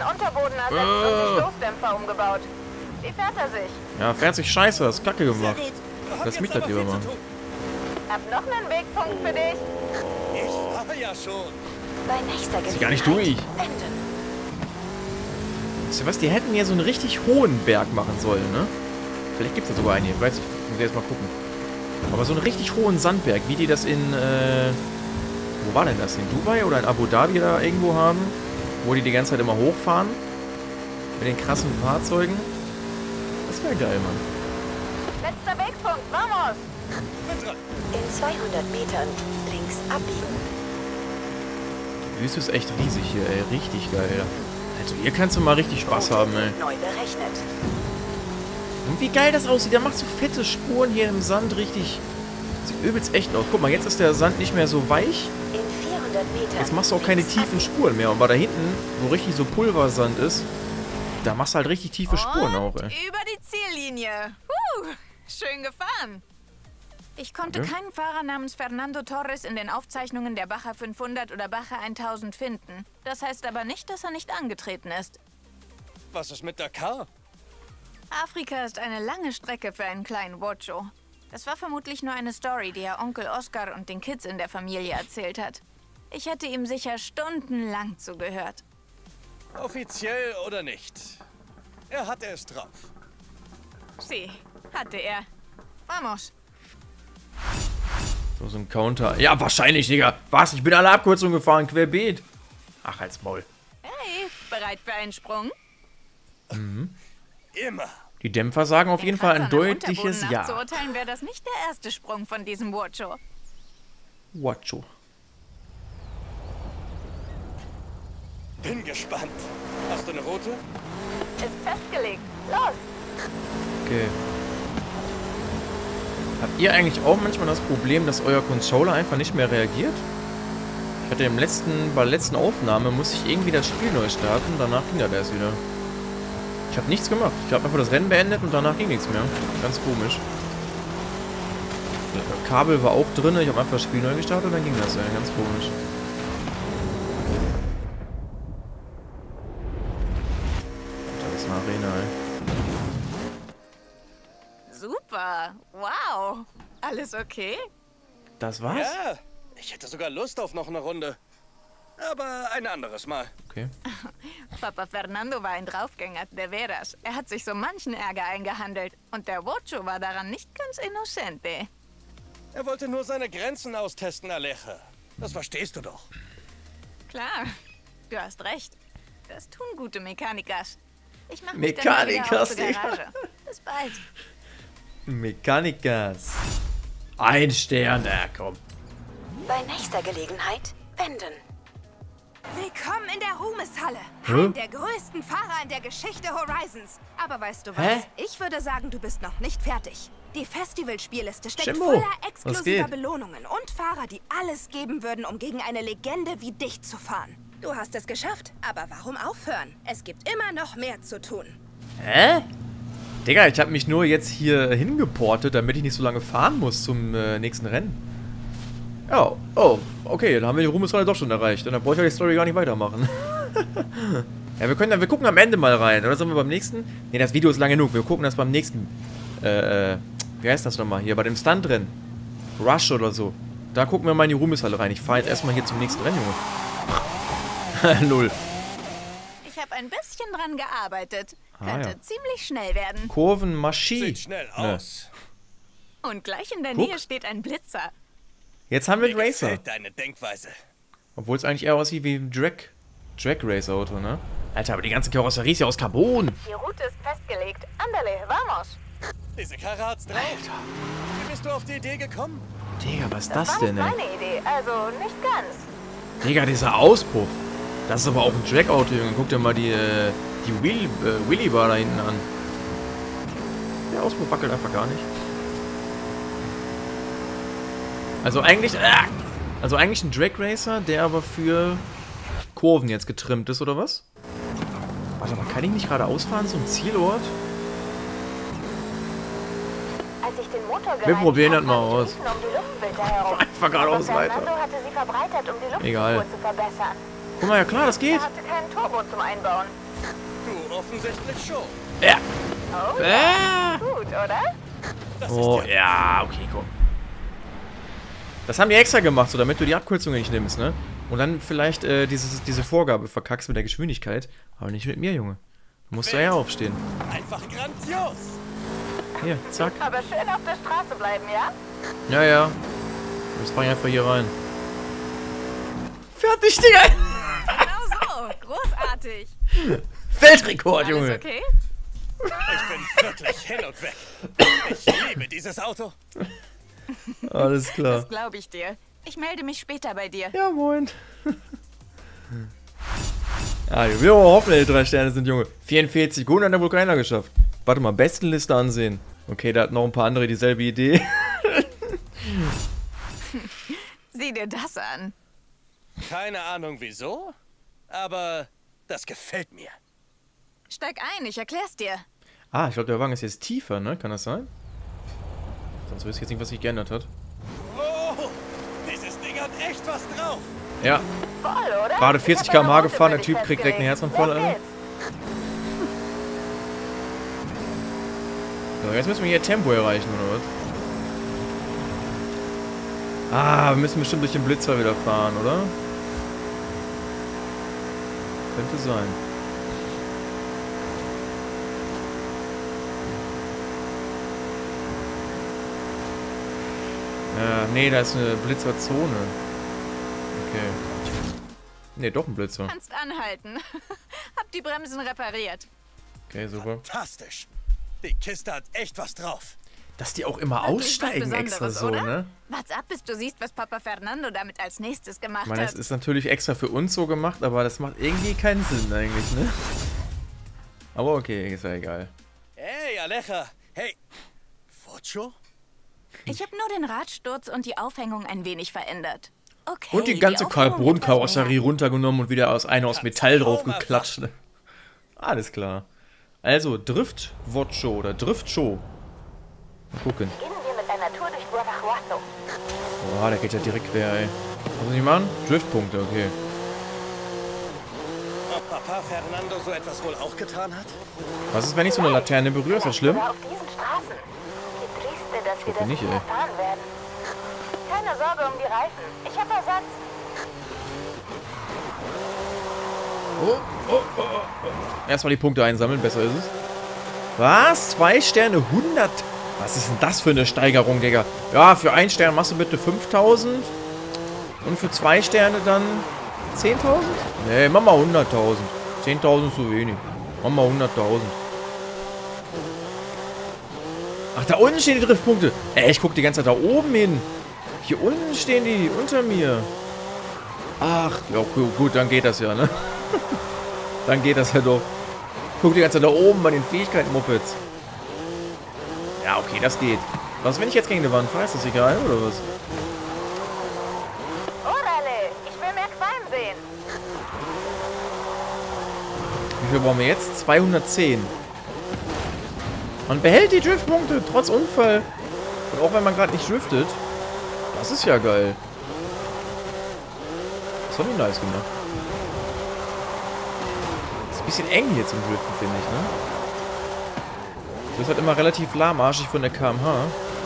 [SPEAKER 2] Wie fährt er sich?
[SPEAKER 1] Ja, fährt sich scheiße, das ist kacke gemacht. Lass mich das lieber machen.
[SPEAKER 2] Hab noch einen Wegpunkt für dich.
[SPEAKER 3] Ich fahre ja schon.
[SPEAKER 4] Bei nächster Gelegenheit
[SPEAKER 1] Ist gar nicht durch.
[SPEAKER 4] wenden.
[SPEAKER 1] Wisst ihr was, die hätten ja so einen richtig hohen Berg machen sollen, ne? Vielleicht gibt es da sogar einen hier, ich weiß nicht, ich muss jetzt mal gucken. Aber so einen richtig hohen Sandberg, wie die das in, äh... wo war denn das? In Dubai oder in Abu Dhabi da irgendwo haben? Wo die die ganze Zeit immer hochfahren? Mit den krassen Fahrzeugen? Das wäre geil, Mann.
[SPEAKER 2] Letzter Wegpunkt, vamos!
[SPEAKER 4] In zweihundert Metern links abbiegen.
[SPEAKER 1] Die Wüste ist echt riesig hier, ey. Richtig geil. Also hier kannst du mal richtig Spaß haben, ey.
[SPEAKER 4] Neu berechnet.
[SPEAKER 1] Und wie geil das aussieht. Der macht so fette Spuren hier im Sand richtig. Sieht übelst echt aus. Guck mal, jetzt ist der Sand nicht mehr so weich.
[SPEAKER 4] In vierhundert Metern.
[SPEAKER 1] Jetzt machst du auch keine
[SPEAKER 4] links
[SPEAKER 1] tiefen Spuren mehr. Und bei da hinten, wo richtig so Pulversand ist, da machst du halt richtig tiefe Spuren auch, ey.
[SPEAKER 2] Über die Ziellinie. Huh, schön gefahren. Ich konnte
[SPEAKER 1] Okay.
[SPEAKER 2] keinen Fahrer namens Fernando Torres in den Aufzeichnungen der Baja fünfhundert oder Baja tausend finden. Das heißt aber nicht, dass er nicht angetreten ist.
[SPEAKER 3] Was ist mit Dakar?
[SPEAKER 2] Afrika ist eine lange Strecke für einen kleinen Vocho. Das war vermutlich nur eine Story, die er Onkel Oscar und den Kids in der Familie erzählt hat. Ich hätte ihm sicher stundenlang zugehört.
[SPEAKER 3] Offiziell oder nicht? Er hat es drauf.
[SPEAKER 2] Sie, hatte er. Vamos.
[SPEAKER 1] So, so ein Counter. Ja, wahrscheinlich, Digga. Was? Ich bin alle Abkürzungen gefahren, querbeet. Ach, halt's Maul.
[SPEAKER 2] Hey, bereit für einen Sprung?
[SPEAKER 3] Immer.
[SPEAKER 1] Die Dämpfer sagen auf jeden Fall ein
[SPEAKER 2] Kratzern am
[SPEAKER 1] deutliches
[SPEAKER 2] Unterboden
[SPEAKER 1] Ja.
[SPEAKER 2] nachzuurteilen, wäre das nicht der erste Sprung von diesem Vocho.
[SPEAKER 1] Wacho.
[SPEAKER 3] Bin gespannt. Hast du eine rote?
[SPEAKER 2] Ist festgelegt. Los!
[SPEAKER 1] Okay. Habt ihr eigentlich auch manchmal das Problem, dass euer Controller einfach nicht mehr reagiert? Ich hatte im letzten, bei der letzten Aufnahme musste ich irgendwie das Spiel neu starten, danach ging das erst wieder. Ich habe nichts gemacht. Ich habe einfach das Rennen beendet und danach ging nichts mehr. Ganz komisch. Das Kabel war auch drin, ich habe einfach das Spiel neu gestartet und dann ging das. Ja, ganz komisch. Das ist eine Arena, ey.
[SPEAKER 2] Super. Wow. Alles okay?
[SPEAKER 1] Das war's?
[SPEAKER 3] Ja. Ich hätte sogar Lust auf noch eine Runde. Aber ein anderes Mal.
[SPEAKER 1] Okay.
[SPEAKER 2] Papa Fernando war ein Draufgänger, de veras. Er hat sich so manchen Ärger eingehandelt. Und der Vocho war daran nicht ganz innocente.
[SPEAKER 3] Er wollte nur seine Grenzen austesten, Alecha. Das verstehst du doch.
[SPEAKER 2] Klar, du hast recht. Das tun gute Mechanikers. Ich mach mich dann wieder auf
[SPEAKER 1] Mechanikers,
[SPEAKER 2] zur Garage. Bis bald.
[SPEAKER 1] Mechanikers. Ein Stern, ja komm.
[SPEAKER 4] Bei nächster Gelegenheit wenden.
[SPEAKER 5] Willkommen in der Ruhmeshalle.
[SPEAKER 1] Hä?
[SPEAKER 5] Heim der größten Fahrer in der Geschichte Horizons. Aber weißt du was?
[SPEAKER 1] Hä?
[SPEAKER 5] Ich würde sagen, du bist noch nicht fertig. Die Festivalspielliste steckt
[SPEAKER 1] Jimbo,
[SPEAKER 5] voller
[SPEAKER 1] was
[SPEAKER 5] exklusiver
[SPEAKER 1] geht?
[SPEAKER 5] Belohnungen und Fahrer, die alles geben würden, um gegen eine Legende wie dich zu fahren. Du hast es geschafft, aber warum aufhören? Es gibt immer noch mehr zu tun.
[SPEAKER 1] Hä? Digga, ich habe mich nur jetzt hier hingeportet, damit ich nicht so lange fahren muss zum äh, nächsten Rennen. Ja, oh, okay, dann haben wir die Ruhmeshalle doch schon erreicht. Und dann brauche ich ja die Story gar nicht weitermachen. Ja, wir können dann, wir gucken am Ende mal rein. Oder sollen wir beim nächsten? Ne, das Video ist lang genug. Wir gucken das beim nächsten. Äh, äh, wie heißt das nochmal? Hier, bei dem Stuntrennen. Rush oder so. Da gucken wir mal in die Ruhmeshalle rein. Ich fahre jetzt erstmal hier zum nächsten Rennen, Junge. Null.
[SPEAKER 2] Ich habe ein bisschen dran gearbeitet.
[SPEAKER 1] Ah,
[SPEAKER 2] Könnte
[SPEAKER 1] ja.
[SPEAKER 2] ziemlich schnell werden.
[SPEAKER 1] Kurvenmaschine.
[SPEAKER 3] Sieht schnell aus.
[SPEAKER 2] Und gleich in der
[SPEAKER 1] Guck.
[SPEAKER 2] Nähe steht ein Blitzer.
[SPEAKER 1] Jetzt haben wir
[SPEAKER 3] Mir
[SPEAKER 1] einen Racer.
[SPEAKER 3] gefällt deine Denkweise.
[SPEAKER 1] Obwohl es eigentlich eher aussieht wie ein Drag, Drag Race Auto, ne? Alter, aber die ganze Karosserie ist ja aus Carbon.
[SPEAKER 2] Die Route ist festgelegt. Andale, vamos.
[SPEAKER 3] Diese Karre hat's drauf. Wie bist du auf die Idee gekommen?
[SPEAKER 1] Digga, was ist das denn, ey?
[SPEAKER 2] Idee, also nicht ganz.
[SPEAKER 1] Digga, dieser Auspuff. Das ist aber auch ein Drag-Auto, Junge. Guck dir mal die, äh, die Wheel, äh, Wheelie Bar da hinten an. Der Auspuff wackelt einfach gar nicht. Also eigentlich, äh, also eigentlich ein Drag Racer, der aber für Kurven jetzt getrimmt ist, oder was? Warte mal, kann ich nicht geradeaus fahren zum Zielort?
[SPEAKER 2] Als ich den Motor
[SPEAKER 1] Wir probieren das mal
[SPEAKER 2] habe,
[SPEAKER 1] aus.
[SPEAKER 2] liefen um die Luftfilter herum.
[SPEAKER 1] Einfach geradeaus
[SPEAKER 2] Aber
[SPEAKER 1] weiter.
[SPEAKER 2] Fernando hatte sie verbreitert, um die Luftzufuhr
[SPEAKER 1] Egal.
[SPEAKER 2] zu verbessern.
[SPEAKER 1] Guck mal, ja klar, das geht.
[SPEAKER 2] Er hatte keinen Turbo zum Einbauen.
[SPEAKER 3] Du offensichtlich schon.
[SPEAKER 1] Ja.
[SPEAKER 2] Oh,
[SPEAKER 1] Äh.
[SPEAKER 2] gut, oder?
[SPEAKER 3] Das
[SPEAKER 1] Oh,
[SPEAKER 3] ist ja
[SPEAKER 1] ja, okay, komm. Das haben die extra gemacht, so damit du die Abkürzung nicht nimmst, ne? Und dann vielleicht äh, dieses, diese Vorgabe verkackst mit der Geschwindigkeit. Aber nicht mit mir, Junge. Du musst da ja aufstehen.
[SPEAKER 3] einfach grandios.
[SPEAKER 1] Hier, zack.
[SPEAKER 2] Aber schön auf der Straße bleiben, ja?
[SPEAKER 1] Ja, ja. Jetzt fahr ich einfach hier rein. Fertig, Digga!
[SPEAKER 5] Genau so. Großartig.
[SPEAKER 1] Weltrekord,
[SPEAKER 2] Alles
[SPEAKER 1] Junge!
[SPEAKER 2] okay?
[SPEAKER 3] Ich bin wirklich hin und weg. Ich liebe dieses Auto.
[SPEAKER 1] Alles klar.
[SPEAKER 2] Das glaube ich dir. Ich melde mich später bei dir.
[SPEAKER 1] Ja, moin. Ja, wir wollen hoffen, dass die drei Sterne sind, Junge. vierundvierzig, gut, hat ja wohl keiner geschafft. Warte mal, Bestenliste ansehen. Okay, da hat noch ein paar andere dieselbe Idee.
[SPEAKER 2] Sieh dir das an.
[SPEAKER 3] Keine Ahnung wieso, aber das gefällt mir.
[SPEAKER 2] Steig ein, ich erklär's dir.
[SPEAKER 1] Ah, ich glaube, der Wagen ist jetzt tiefer, ne? Kann das sein? Sonst weiß ich jetzt nicht, was sich geändert hat.
[SPEAKER 3] Oh, dieses Ding hat echt was drauf.
[SPEAKER 1] Ja,
[SPEAKER 2] Voll, oder?
[SPEAKER 1] gerade vierzig
[SPEAKER 2] Ich hab
[SPEAKER 1] Kilometer pro Stunde
[SPEAKER 2] eine
[SPEAKER 1] gefahren, der
[SPEAKER 2] Route
[SPEAKER 1] Typ
[SPEAKER 2] für dich
[SPEAKER 1] kriegt direkt einen
[SPEAKER 2] festgelegt.
[SPEAKER 1] Herzanfall,
[SPEAKER 2] Los
[SPEAKER 1] Alter.
[SPEAKER 2] geht's.
[SPEAKER 1] So, jetzt müssen wir hier Tempo erreichen, oder was? Ah, wir müssen bestimmt durch den Blitzer wieder fahren, oder? Könnte sein. Ja, nee, da ist eine Blitzerzone. Okay. Nee, doch ein Blitzer.
[SPEAKER 2] Kannst anhalten. Hab die Bremsen repariert.
[SPEAKER 1] Okay, super.
[SPEAKER 3] Fantastisch. Die Kiste hat echt was drauf.
[SPEAKER 1] Dass die auch immer
[SPEAKER 2] Wirklich was
[SPEAKER 1] aussteigen extra
[SPEAKER 2] Besonderes,
[SPEAKER 1] so,
[SPEAKER 2] oder?
[SPEAKER 1] ne?
[SPEAKER 2] Warte ab, bis du siehst, was Papa Fernando damit als nächstes gemacht
[SPEAKER 1] Ich meine,
[SPEAKER 2] hat.
[SPEAKER 1] das ist natürlich extra für uns so gemacht, aber das macht irgendwie keinen Sinn eigentlich, ne? Aber okay, ist ja egal.
[SPEAKER 3] Hey, Alecha. Hey. Vocho?
[SPEAKER 2] Ich habe nur den Radsturz und die Aufhängung ein wenig verändert. Okay.
[SPEAKER 1] Und die ganze
[SPEAKER 2] Aufhängung
[SPEAKER 1] Carbon-Karosserie
[SPEAKER 2] etwas
[SPEAKER 1] runtergenommen und wieder aus einer aus Metall drauf
[SPEAKER 3] kaum
[SPEAKER 1] geklatscht. Ne? Alles klar. Also, Drift-Vocho oder Drift-Show. Mal gucken.
[SPEAKER 2] mehr. Gehen wir mit einer Tour durch Guanajuato.
[SPEAKER 1] Boah, der geht ja direkt quer, ey. Was muss ich machen? Driftpunkte, okay.
[SPEAKER 3] Ob Papa Fernando so etwas wohl auch getan hat?
[SPEAKER 1] Was ist, wenn ich so eine Laterne berühre? Ist das schlimm?
[SPEAKER 2] Oder auf diesen Straßen. Wie triste, dass wir
[SPEAKER 1] hoffe
[SPEAKER 2] das
[SPEAKER 1] nicht,
[SPEAKER 2] nicht
[SPEAKER 1] ey.
[SPEAKER 2] erfahren werden. Keine Sorge um die Reifen. Ich habe Ersatz.
[SPEAKER 1] Erstmal die Punkte einsammeln, besser ist es. Was? Zwei Sterne, hundert? Was ist denn das für eine Steigerung, Digga? Ja, für einen Stern machst du bitte fünftausend. Und für zwei Sterne dann zehntausend? Nee, mach mal hunderttausend. zehntausend ist zu wenig. Mach mal hunderttausend. Ach, da unten stehen die Driftpunkte. Ey, ich guck die ganze Zeit da oben hin. Hier unten stehen die, unter mir. Ach, ja, gut, gut, dann geht das ja, ne? Dann geht das ja doch. Guck die ganze Zeit da oben bei den Fähigkeiten-Mopeds. Ja, okay, das geht. Was, wenn ich jetzt gegen eine Wand fahre? Ist das egal, oder was?
[SPEAKER 2] Orale, ich will mehr Qualm sehen.
[SPEAKER 1] Wie viel brauchen wir jetzt? zweihundertzehn. Man behält die Driftpunkte, trotz Unfall. Und auch wenn man gerade nicht driftet. Das ist ja geil. Das hat die nice gemacht. Ist ein bisschen eng hier zum Driften, finde ich, ne? Das ist halt immer relativ lahmarschig von der K M H.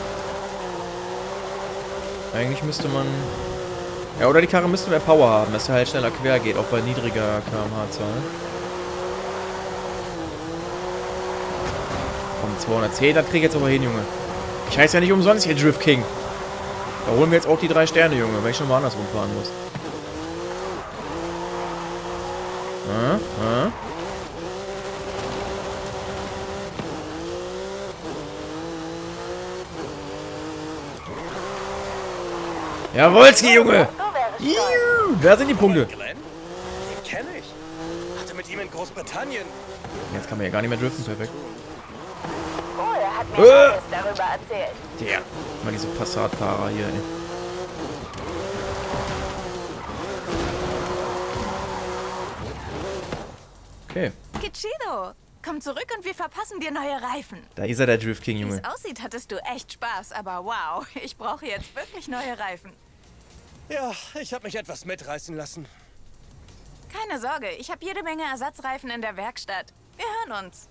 [SPEAKER 1] Eigentlich müsste man... Ja, oder die Karre müsste mehr Power haben, dass er halt schneller quer geht, auch bei niedriger K M H-Zahl. Komm, zweihundertzehn, das krieg ich jetzt aber hin, Junge. Ich heiße ja nicht umsonst hier Drift King. Da holen wir jetzt auch die drei Sterne, Junge, weil ich schon mal andersrum fahren muss. Ah, ah. Jawolski, Junge! Juhu, wer sind die Punkte?
[SPEAKER 3] Glenn? Den kenne ich. Hatte mit ihm in Großbritannien.
[SPEAKER 1] Jetzt kann man ja gar nicht mehr driften, perfekt.
[SPEAKER 2] Oh, er hat mir
[SPEAKER 1] Äh.
[SPEAKER 2] alles darüber erzählt.
[SPEAKER 1] Der. Mal diese Passatfahrer hier, ey. Okay.
[SPEAKER 2] Kichido, komm zurück und wir verpassen dir neue Reifen.
[SPEAKER 1] Da ist er, der Drift King,
[SPEAKER 2] Wie
[SPEAKER 1] Junge.
[SPEAKER 2] es aussieht, hattest du echt Spaß, aber wow, ich brauche jetzt wirklich neue Reifen.
[SPEAKER 3] Ja, ich habe mich etwas mitreißen lassen.
[SPEAKER 2] Keine Sorge, ich habe jede Menge Ersatzreifen in der Werkstatt. Wir hören uns.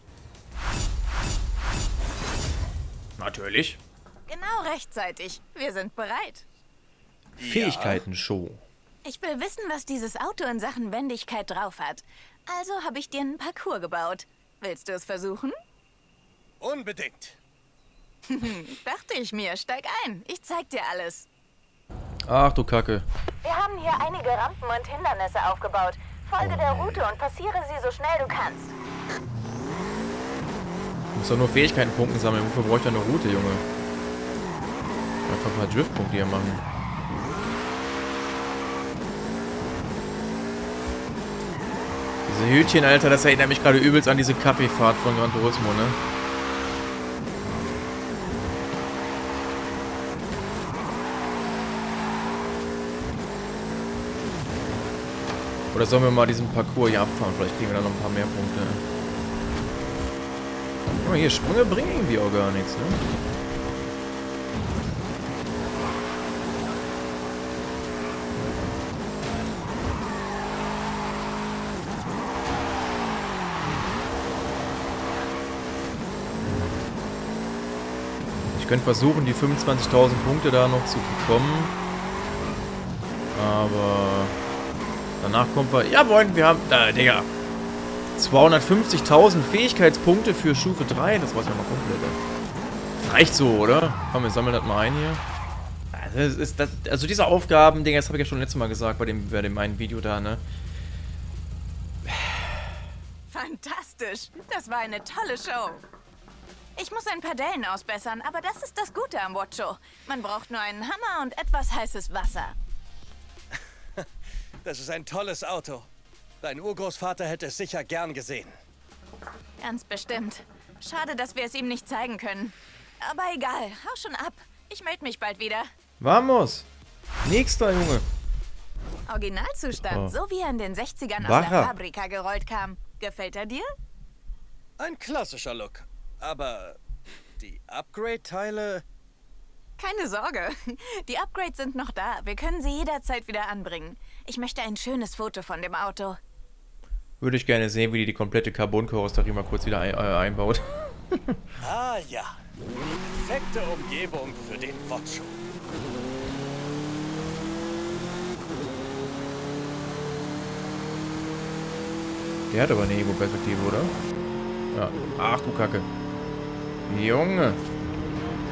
[SPEAKER 1] Natürlich.
[SPEAKER 2] Genau rechtzeitig. Wir sind bereit.
[SPEAKER 1] Fähigkeiten-Show.
[SPEAKER 2] Ich will wissen, was dieses Auto in Sachen Wendigkeit drauf hat. Also habe ich dir einen Parcours gebaut. Willst du es versuchen?
[SPEAKER 3] Unbedingt.
[SPEAKER 2] Dachte ich mir. Steig ein. Ich zeig dir alles.
[SPEAKER 1] Ach du Kacke.
[SPEAKER 2] Wir haben hier einige Rampen und Hindernisse aufgebaut. Folge der Route und passiere sie so schnell du kannst.
[SPEAKER 1] Du musst doch nur Fähigkeitenpunkte sammeln. Wofür brauche ich da eine Route, Junge? Einfach ein paar Driftpunkte hier machen. Diese Hütchen, Alter, das erinnert mich gerade übelst an diese Kaffeefahrt von Gran Turismo, ne? Oder sollen wir mal diesen Parcours hier abfahren? Vielleicht kriegen wir da noch ein paar mehr Punkte. Oh, hier, Sprünge bringen irgendwie auch gar nichts, ne? Ich könnte versuchen, die fünfundzwanzigtausend Punkte da noch zu bekommen. Aber danach kommt wir... Jawohl, wir haben... Da, Digga. zweihundertfünfzigtausend Fähigkeitspunkte für Stufe drei. Das war's ja mal komplett. Das reicht so, oder? Komm, wir sammeln das mal ein hier. Also, das ist das, also diese Aufgaben, Digga, das habe ich ja schon letztes Mal gesagt bei dem, bei dem einen Video da, ne?
[SPEAKER 2] Fantastisch. Das war eine tolle Show. Ich muss ein paar Dellen ausbessern, aber das ist das Gute am Watcho. Man braucht nur einen Hammer und etwas heißes Wasser.
[SPEAKER 3] Das ist ein tolles Auto. Dein Urgroßvater hätte es sicher gern gesehen.
[SPEAKER 2] Ganz bestimmt. Schade, dass wir es ihm nicht zeigen können. Aber egal, hau schon ab. Ich melde mich bald wieder.
[SPEAKER 1] Vamos! Nächster, Junge.
[SPEAKER 2] Originalzustand,
[SPEAKER 1] Oh.
[SPEAKER 2] so wie er in den sechzigern aus
[SPEAKER 1] Barra.
[SPEAKER 2] der Fabrika gerollt kam. Gefällt er dir?
[SPEAKER 3] Ein klassischer Look. Aber die Upgrade-Teile...
[SPEAKER 2] Keine Sorge. Die Upgrades sind noch da. Wir können sie jederzeit wieder anbringen. Ich möchte ein schönes Foto von dem Auto.
[SPEAKER 1] Würde ich gerne sehen, wie die die komplette Carbon-Karosserie mal kurz wieder ein, äh, einbaut.
[SPEAKER 3] Ah ja. Die perfekte Umgebung für den Watcho.
[SPEAKER 1] Der hat aber eine Ego-Perspektive, oder? Ja. Ach du Kacke. Junge.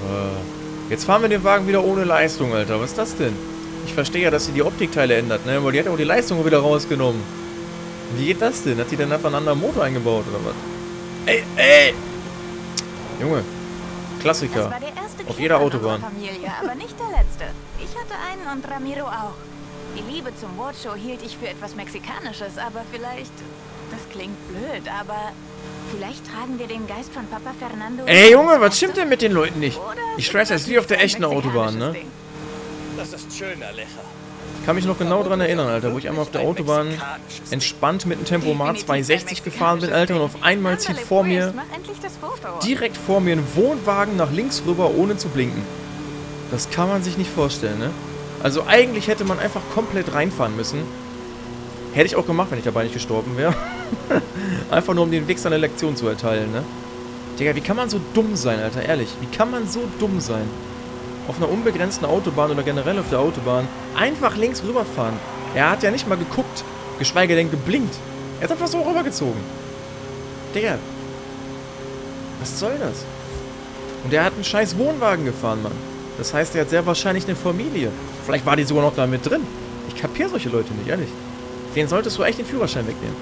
[SPEAKER 1] Jetzt fahren wir den Wagen wieder ohne Leistung, Alter. Was ist das denn? Ich verstehe ja, dass sie die Optikteile ändert, ne? Aber die hat ja auch die Leistung wieder rausgenommen. Wie geht das denn? Hat die denn einfach einen anderen Motor eingebaut, oder was? Ey, ey! Junge. Klassiker.
[SPEAKER 2] Das war der erste
[SPEAKER 1] Auf jeder
[SPEAKER 2] Kind
[SPEAKER 1] Autobahn.
[SPEAKER 2] unserer Familie, aber nicht der letzte. Ich hatte einen und Ramiro auch. Die Liebe zum Ocho hielt ich für etwas Mexikanisches, aber vielleicht... Das klingt blöd, aber... Vielleicht tragen wir den Geist von Papa Fernando...
[SPEAKER 1] Ey, Junge, was stimmt denn mit den Leuten nicht?
[SPEAKER 2] Oder
[SPEAKER 1] Ich schwör's, das ist wie auf der echten Autobahn, ne?
[SPEAKER 2] Ding.
[SPEAKER 3] Das ist schön, Alecha.
[SPEAKER 1] Ich kann mich noch genau dran erinnern, Alter, wo ich einmal auf der Autobahn entspannt mit einem Tempomat zweihundertsechzig gefahren bin, Alter, und auf einmal zieht vor mir,
[SPEAKER 2] Mach endlich das Foto.
[SPEAKER 1] direkt vor mir ein Wohnwagen nach links rüber, ohne zu blinken. Das kann man sich nicht vorstellen, ne? Also eigentlich hätte man einfach komplett reinfahren müssen. Hätte ich auch gemacht, wenn ich dabei nicht gestorben wäre. Einfach nur, um den Wichsern eine Lektion zu erteilen, ne? Digga, wie kann man so dumm sein, Alter, ehrlich? Wie kann man so dumm sein? Auf einer unbegrenzten Autobahn oder generell auf der Autobahn einfach links rüberfahren. Er hat ja nicht mal geguckt, geschweige denn geblinkt. Er ist einfach so rübergezogen. Digga. Was soll das? Und er hat einen scheiß Wohnwagen gefahren, Mann. Das heißt, er hat sehr wahrscheinlich eine Familie. Vielleicht war die sogar noch da mit drin. Ich kapiere solche Leute nicht, ehrlich. Den solltest du echt den Führerschein wegnehmen.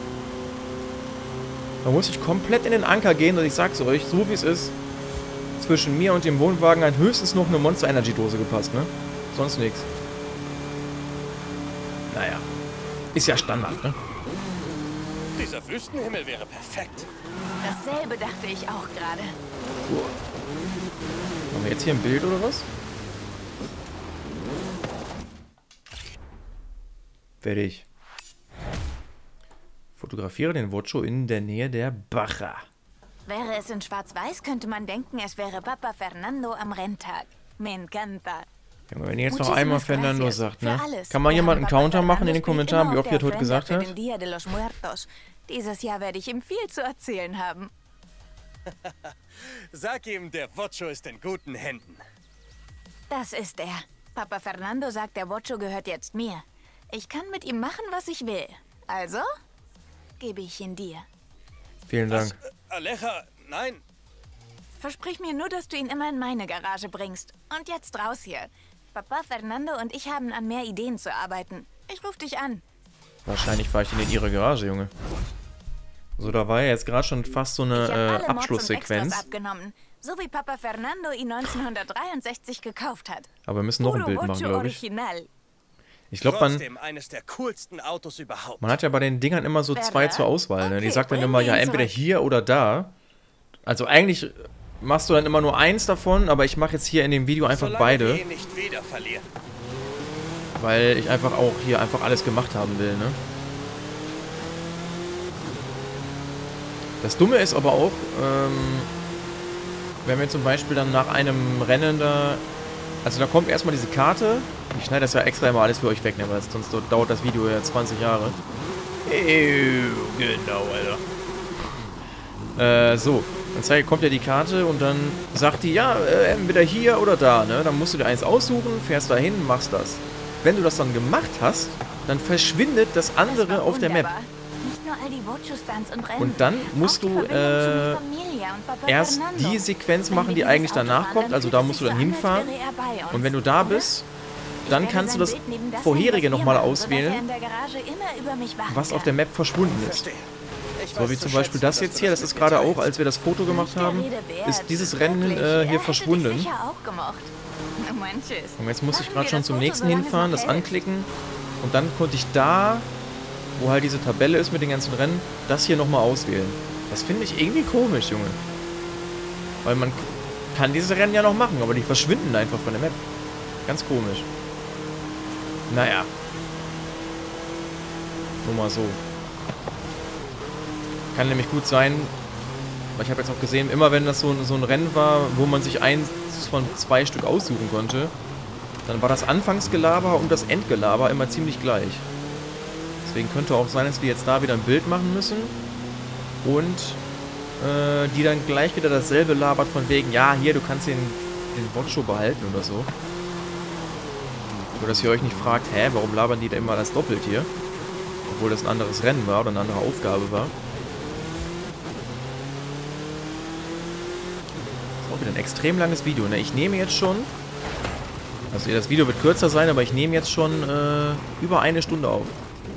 [SPEAKER 1] Da muss ich komplett in den Anker gehen und ich sag's euch, so wie es ist, zwischen mir und dem Wohnwagen hat höchstens noch eine Monster Energy Dose gepasst, ne? Sonst nichts. Naja. Ist ja Standard, ne?
[SPEAKER 3] Dieser Wüstenhimmel wäre perfekt.
[SPEAKER 2] Dasselbe dachte ich auch gerade.
[SPEAKER 1] Machen wir jetzt hier ein Bild oder was? Fertig. Fotografiere den Ocho in der Nähe der Baja.
[SPEAKER 2] Wäre es in Schwarz-Weiß, könnte man denken, es wäre Papa Fernando am Renntag. Me encanta.
[SPEAKER 1] Junge, wenn ihr jetzt noch
[SPEAKER 2] Muchísimas
[SPEAKER 1] einmal Fernando
[SPEAKER 2] gracias
[SPEAKER 1] sagt,
[SPEAKER 2] für
[SPEAKER 1] ne?
[SPEAKER 2] alles.
[SPEAKER 1] Kann mal
[SPEAKER 2] Wir
[SPEAKER 1] jemand
[SPEAKER 2] haben
[SPEAKER 1] einen
[SPEAKER 2] Papa
[SPEAKER 1] Counter machen in den
[SPEAKER 2] Fernando
[SPEAKER 1] Kommentaren, wie
[SPEAKER 2] immer
[SPEAKER 1] oft ihr
[SPEAKER 2] auf
[SPEAKER 1] das
[SPEAKER 2] der
[SPEAKER 1] heute gesagt
[SPEAKER 2] Frente
[SPEAKER 1] habt?
[SPEAKER 2] für den Dia de los Muertos. Dieses Jahr werde ich ihm viel zu erzählen haben.
[SPEAKER 3] Sag ihm, der Ocho ist in guten Händen.
[SPEAKER 2] Das ist er. Papa Fernando sagt, der Ocho gehört jetzt mir. Ich kann mit ihm machen, was ich will. Also gebe ich ihn dir.
[SPEAKER 1] Vielen Dank.
[SPEAKER 3] Was? Alecha, nein.
[SPEAKER 2] Versprich mir nur, dass du ihn immer in meine Garage bringst. Und jetzt raus hier. Papa Fernando und ich haben an mehr Ideen zu arbeiten. Ich rufe dich an.
[SPEAKER 1] Wahrscheinlich fahre ich ihn in ihre Garage, Junge. So, da war ja jetzt gerade schon fast so
[SPEAKER 2] Ich habe
[SPEAKER 1] eine
[SPEAKER 2] alle
[SPEAKER 1] äh,
[SPEAKER 2] Mods und
[SPEAKER 1] Abschlusssequenz.
[SPEAKER 2] Extras abgenommen. So wie Papa Fernando ihn neunzehnhundertdreiundsechzig gekauft hat.
[SPEAKER 1] Aber wir müssen noch ein
[SPEAKER 2] Puro
[SPEAKER 1] Bild machen,
[SPEAKER 2] Ocho
[SPEAKER 1] glaube ich.
[SPEAKER 2] Original.
[SPEAKER 1] Ich glaube, man,
[SPEAKER 3] Trotzdem eines der coolsten Autos überhaupt.
[SPEAKER 1] man hat ja bei den Dingern immer so zwei zur Auswahl, ne? Die
[SPEAKER 2] Okay,
[SPEAKER 1] sagt dann
[SPEAKER 2] bring
[SPEAKER 1] immer,
[SPEAKER 2] ihn
[SPEAKER 1] ja, entweder
[SPEAKER 2] zurück.
[SPEAKER 1] hier oder da. Also eigentlich machst du dann immer nur eins davon, aber ich mache jetzt hier in dem Video einfach
[SPEAKER 3] Solange
[SPEAKER 1] beide,
[SPEAKER 3] wir ihn nicht wieder verlieren.
[SPEAKER 1] weil ich einfach auch hier einfach alles gemacht haben will, ne? Das Dumme ist aber auch, ähm, wenn wir zum Beispiel dann nach einem Rennen da, also da kommt erstmal diese Karte, ich schneide das ja extra immer alles für euch weg, ne, weil sonst dauert das Video ja zwanzig Jahre. Ew, genau, Alter. Äh, so, dann zeigt, kommt ja die Karte und dann sagt die, ja, äh, entweder hier oder da, ne, dann musst du dir eins aussuchen, fährst da hin, machst das. Wenn du das dann gemacht hast, dann verschwindet das andere
[SPEAKER 2] Das war
[SPEAKER 1] auf der Map.
[SPEAKER 2] wunderbar. Nicht nur all die Vocho-Stunts und Rennen.
[SPEAKER 1] Und dann musst
[SPEAKER 2] Auch die
[SPEAKER 1] du
[SPEAKER 2] Verbindung
[SPEAKER 1] äh,
[SPEAKER 2] zu Familie und Papa
[SPEAKER 1] erst
[SPEAKER 2] Fernando.
[SPEAKER 1] die Sequenz
[SPEAKER 2] Wenn
[SPEAKER 1] machen,
[SPEAKER 2] wir
[SPEAKER 1] die
[SPEAKER 2] dieses
[SPEAKER 1] eigentlich
[SPEAKER 2] Auto
[SPEAKER 1] danach
[SPEAKER 2] fahren,
[SPEAKER 1] kommt.
[SPEAKER 2] dann
[SPEAKER 1] Also
[SPEAKER 2] fühlt
[SPEAKER 1] da
[SPEAKER 2] es
[SPEAKER 1] musst du
[SPEAKER 2] sich
[SPEAKER 1] dann
[SPEAKER 2] so an, als
[SPEAKER 1] hinfahren.
[SPEAKER 2] wäre er bei uns,
[SPEAKER 1] Und wenn du da
[SPEAKER 2] oder?
[SPEAKER 1] bist,
[SPEAKER 2] Ich
[SPEAKER 1] dann
[SPEAKER 2] werde
[SPEAKER 1] kannst du
[SPEAKER 2] sein
[SPEAKER 1] das
[SPEAKER 2] Bild neben das
[SPEAKER 1] vorherige
[SPEAKER 2] hängen, was wir
[SPEAKER 1] nochmal
[SPEAKER 2] machen, sodass
[SPEAKER 1] auswählen,
[SPEAKER 2] er in der Garage immer über mich wachen
[SPEAKER 1] was auf
[SPEAKER 2] kann.
[SPEAKER 1] der Map verschwunden ist.
[SPEAKER 3] Verstehe. Ich
[SPEAKER 1] So
[SPEAKER 3] weiß
[SPEAKER 1] wie
[SPEAKER 3] zu
[SPEAKER 1] zum Beispiel
[SPEAKER 3] schätzen,
[SPEAKER 1] das
[SPEAKER 3] dass
[SPEAKER 1] jetzt
[SPEAKER 3] du
[SPEAKER 1] hier, das
[SPEAKER 3] mit
[SPEAKER 1] ist
[SPEAKER 3] mir
[SPEAKER 1] gerade auch,
[SPEAKER 3] teilst.
[SPEAKER 1] als wir das Foto gemacht
[SPEAKER 2] Der
[SPEAKER 1] haben,
[SPEAKER 2] Rede wert.
[SPEAKER 1] ist dieses Rennen
[SPEAKER 2] Wirklich,
[SPEAKER 1] äh,
[SPEAKER 2] er
[SPEAKER 1] hier
[SPEAKER 2] hätte dich
[SPEAKER 1] verschwunden.
[SPEAKER 2] sicher auch gemocht. Manches.
[SPEAKER 1] Und jetzt muss ich
[SPEAKER 2] Machen
[SPEAKER 1] gerade
[SPEAKER 2] wir
[SPEAKER 1] schon
[SPEAKER 2] das
[SPEAKER 1] zum
[SPEAKER 2] Foto,
[SPEAKER 1] nächsten
[SPEAKER 2] solange es
[SPEAKER 1] hinfahren,
[SPEAKER 2] noch
[SPEAKER 1] das
[SPEAKER 2] hält.
[SPEAKER 1] anklicken. Und dann konnte ich da, wo halt diese Tabelle ist mit den ganzen Rennen, das hier nochmal auswählen. Das finde ich irgendwie komisch, Junge. Weil man kann diese Rennen ja noch machen, aber die verschwinden einfach von der Map. Ganz komisch. Naja. Nur mal so. Kann nämlich gut sein, weil ich habe jetzt auch gesehen, immer wenn das so, so ein Rennen war, wo man sich eins von zwei Stück aussuchen konnte, dann war das Anfangsgelaber und das Endgelaber immer ziemlich gleich. Deswegen könnte auch sein, dass wir jetzt da wieder ein Bild machen müssen und äh, die dann gleich wieder dasselbe labert von wegen, ja, hier, du kannst den, den Vocho behalten oder so. Nur, dass ihr euch nicht fragt, hä, warum labern die da immer das doppelt hier? Obwohl das ein anderes Rennen war oder eine andere Aufgabe war. Auch wieder ein extrem langes Video, ne? Ich nehme jetzt schon... Also das Video wird kürzer sein, aber ich nehme jetzt schon äh, über eine Stunde auf.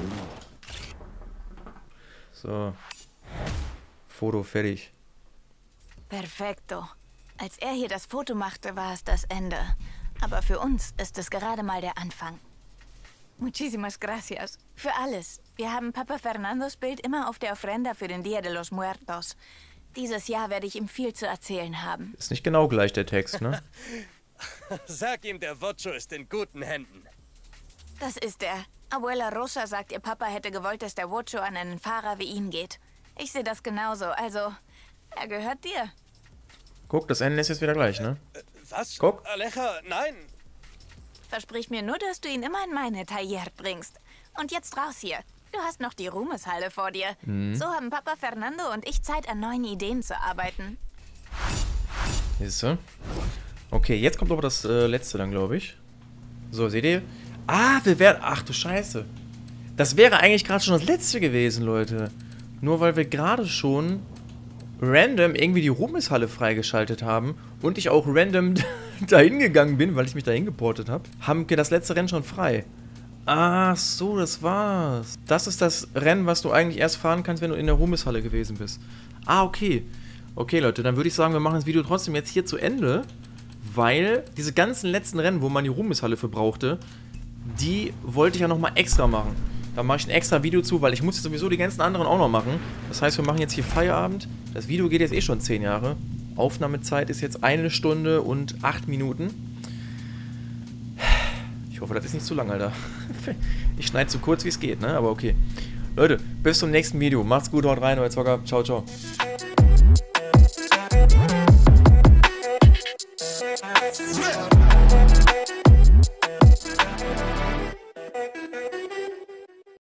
[SPEAKER 1] So. Foto fertig.
[SPEAKER 2] Perfekto. Als er hier das Foto machte, war es das Ende. Aber für uns ist es gerade mal der Anfang. Muchísimas gracias. Für alles. Wir haben Papa Fernandos Bild immer auf der Ofrenda für den Día de los Muertos. Dieses Jahr werde ich ihm viel zu erzählen haben.
[SPEAKER 1] Ist nicht genau gleich der Text, ne?
[SPEAKER 3] Sag ihm, der Vocho ist in guten Händen.
[SPEAKER 2] Das ist er. Abuela Rosa sagt, ihr Papa hätte gewollt, dass der Vocho an einen Fahrer wie ihn geht. Ich sehe das genauso. Also, er gehört dir.
[SPEAKER 1] Guck, das Ende ist jetzt wieder gleich, ne?
[SPEAKER 3] Äh, was?
[SPEAKER 1] Guck.
[SPEAKER 3] Aleja, nein.
[SPEAKER 2] Versprich mir nur, dass du ihn immer in meine Taller bringst. Und jetzt raus hier. Du hast noch die Ruhmeshalle vor dir. Mhm. So haben Papa Fernando und ich Zeit, an neuen Ideen zu arbeiten.
[SPEAKER 1] Siehst du? Okay, jetzt kommt aber das äh, letzte dann, glaube ich. So, seht ihr? Ah, wir werden... Ach du Scheiße. Das wäre eigentlich gerade schon das letzte gewesen, Leute. Nur weil wir gerade schon random irgendwie die Ruhmeshalle freigeschaltet haben und ich auch random dahin gegangen bin, weil ich mich dahin geportet habe, haben wir das letzte Rennen schon frei. Ach so, das war's. Das ist das Rennen, was du eigentlich erst fahren kannst, wenn du in der Ruhmeshalle gewesen bist. Ah, okay. Okay, Leute, dann würde ich sagen, wir machen das Video trotzdem jetzt hier zu Ende, weil diese ganzen letzten Rennen, wo man die Ruhmeshalle für brauchte, die wollte ich ja nochmal extra machen. Da mache ich ein extra Video zu, weil ich muss sowieso die ganzen anderen auch noch machen. Das heißt, wir machen jetzt hier Feierabend. Das Video geht jetzt eh schon zehn Jahre. Aufnahmezeit ist jetzt eine Stunde und acht Minuten. Ich hoffe, das ist nicht zu lang, Alter. Ich schneide so kurz, wie es geht, ne? Aber okay. Leute, bis zum nächsten Video. Macht's gut, haut rein, euer Zocker. Ciao, ciao.